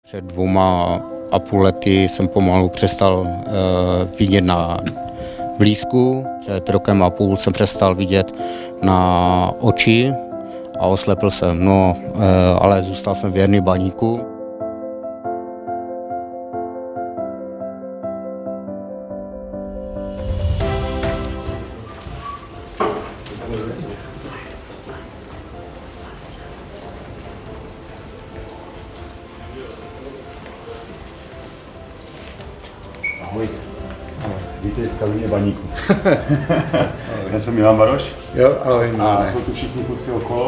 Před 2,5 lety jsem pomalu přestal vidět na blízku. Před 1,5 roku jsem přestal vidět na oči a oslepl jsem. No, ale zůstal jsem věrný Baníku. Ahoj. Vítej v kabině Baníku. Já jsem Milan Baroš. Jo, ahoj. A jsou tu všichni kluci okolo.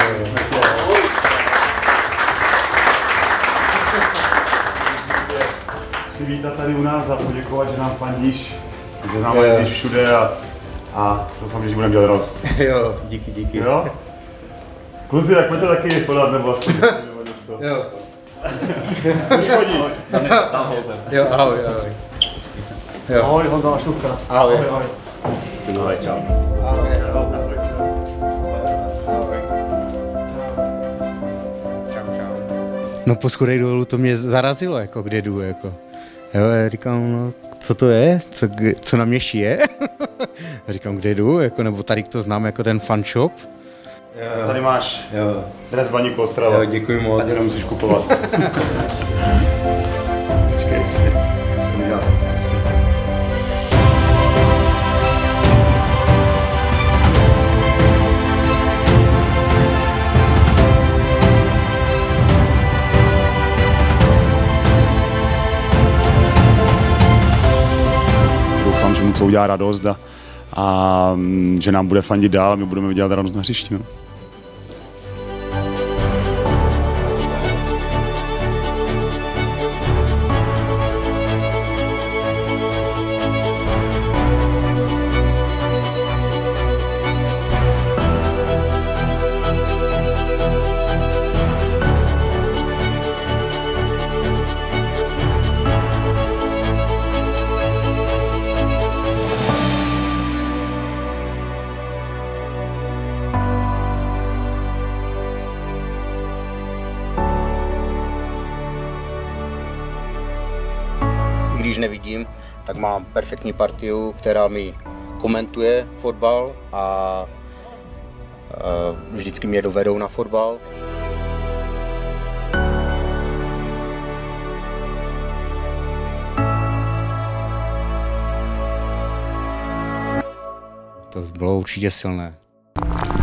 Chci vítat tady u nás a poděkovat, že nám fandíš, že nám jezdíš všude a doufám, že budeme dělat radost. Jo, díky. Jo? Kluci, tak pojďte taky podat nebo aspoň něco. Jo. Už chodí. Jo, ahoj. Jo. Ahoj, Honza Lašnůvka. Ahoj. Ahoj, čau. Ahoj. Čau. No po schodech dolů to mě zarazilo, jako kde jdu, jako. Jo, já říkám, no, co to je? Co na mě šije? Říkám, kde jdu, jako, nebo tady to znám jako ten fan shop. Tady máš Jo. dres Baníku Ostrava. Jo, děkuji moc. Ať jenom musíš kupovat. Počkej. Co mi dělat? Asi. Doufám, že mu to udělá radost a že nám bude fandit dál a my budeme dělat radost na hřišti. No. I když nevidím, tak mám perfektní partiu, která mi komentuje fotbal a vždycky mě dovedou na fotbal. To bylo určitě silné.